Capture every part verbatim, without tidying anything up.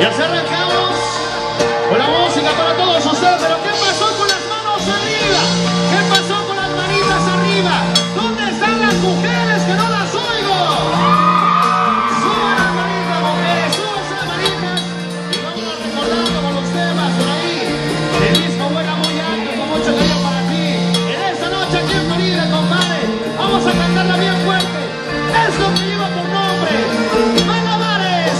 Y así arrancamos con la música para todos ustedes. Pero ¿qué pasó con las manos arriba? ¿Qué pasó con las manitas arriba? ¿Dónde están las mujeres que no las oigo? Suban las manitas, mujeres, suban las manitas. Y vamos recordando con los temas por ahí. El disco vuela muy alto, con mucho cariño para ti. En esta noche aquí en Florida, compadre, vamos a cantarla bien fuerte. Esto que lleva por nombre Malabares.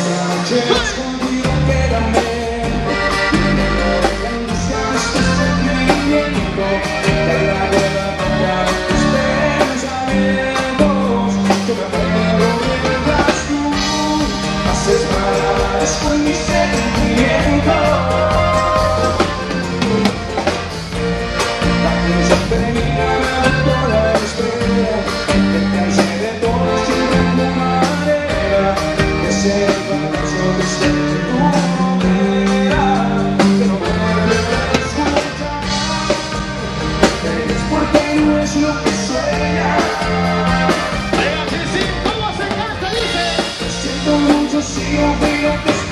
Con mi sentimiento, la cosa termina toda la historia, me cansé de todo sin ninguna manera, de ser el paso de ser tu manera, pero vuelve a escuchar, es porque no es lo que sueña. Venga, sí, sí, ¿cómo se canta? Dice, Siento mucho si no veo que